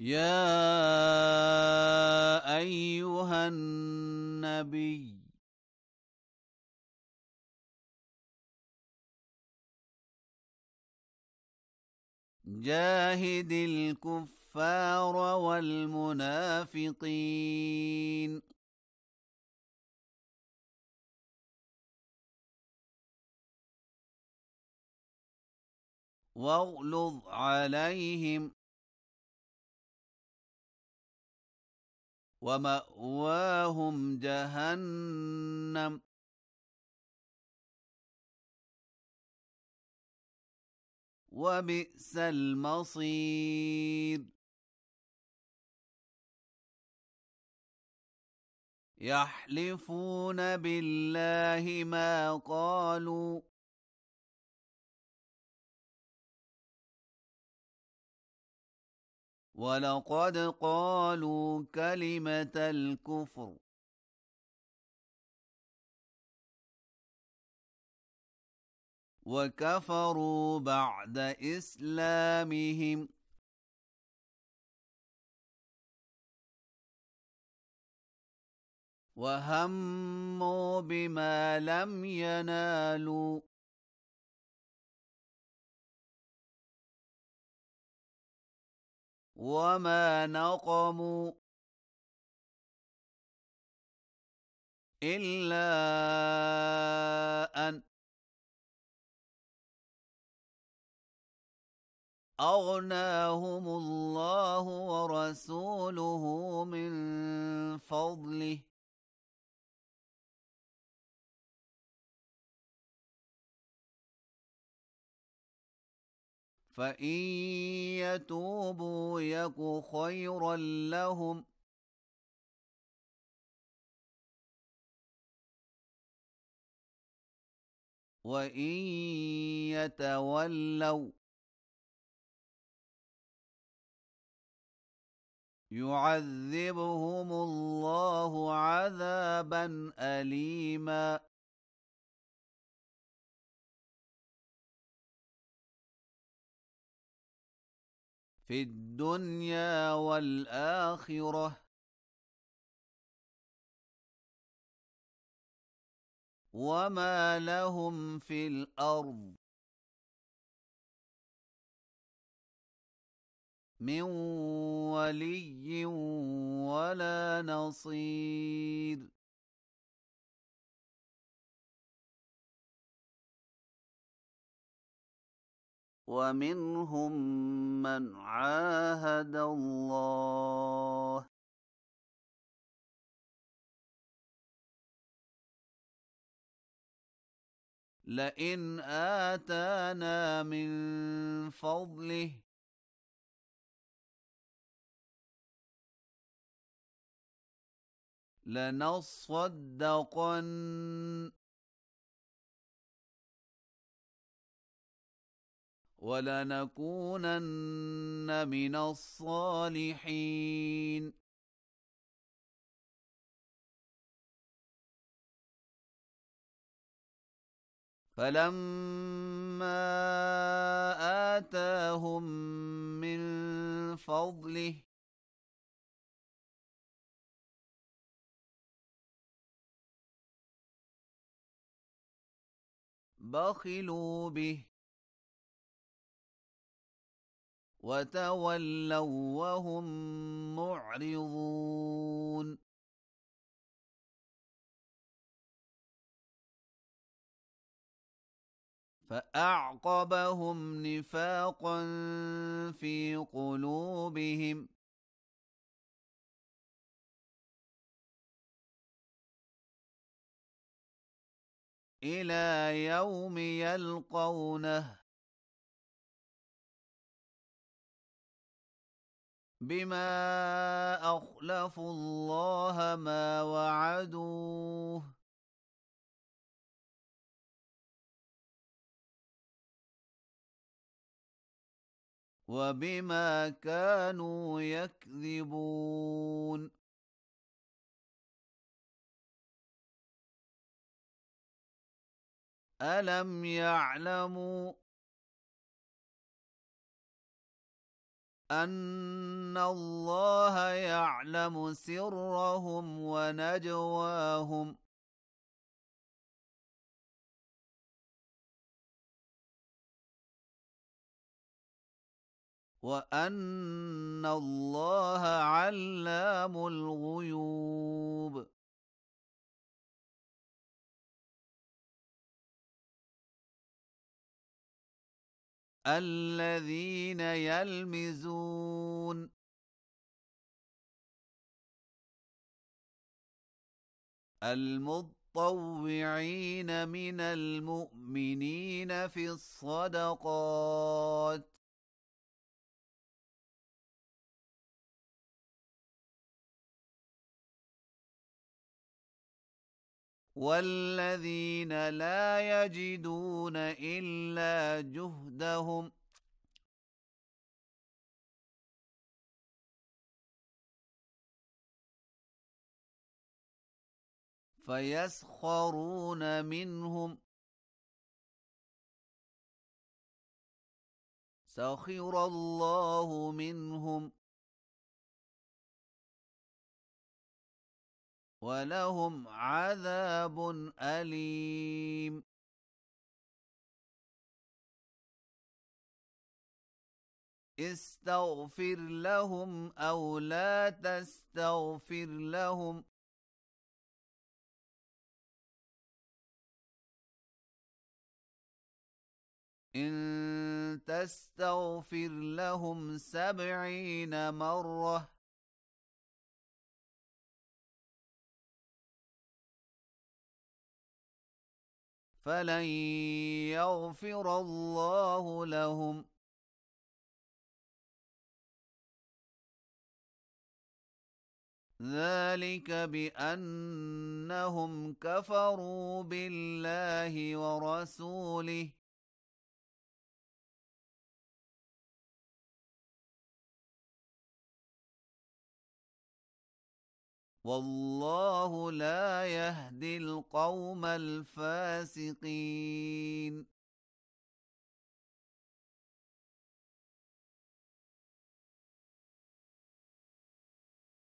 يا أيها النبي جاهد الكفار والمنافقين واغلظ عليهم ومأواهم جهنم وبئس المصير يحلفون بالله ما قالوا ولقد قالوا كلمة الكفر وكفروا بعد إسلامهم وهموا بما لم ينالوا وما نقموا إلا أن أغناهم الله ورسوله من فضله فإن يتوبوا يك خيرا لهم وإن يتولوا يعذبهم الله عذابا أليما في الدنيا والآخرة وما لهم في الأرض من ولي ولا نصير ومنهم من عاهد الله لئن آتانا من فضله لنصدقن ولنكونن من الصالحين فلما آتاهم من فضله بخلوا به وتولوا وهم معرضون فأعقبهم نفاقا في قلوبهم إلى يوم يلقونه بما أخلفوا الله ما وعدوه وبما كانوا يكذبون ألم يعلموا أن الله يعلم سرهم ونجواهم وأن الله علام الغيوب. الذين يلمزون المتطوعين من المؤمنين في الصدقات والذين لا يجدون إلا جهدهم فيسخرون منهم سخر الله منهم ولهم عذاب أليم. استغفر لهم أو لا تستغفر لهم إن تستغفر لهم 70 مرة فلن يغفر الله لهم ذلك بأنهم كفروا بالله ورسوله والله لا يهدي القوم الفاسقين.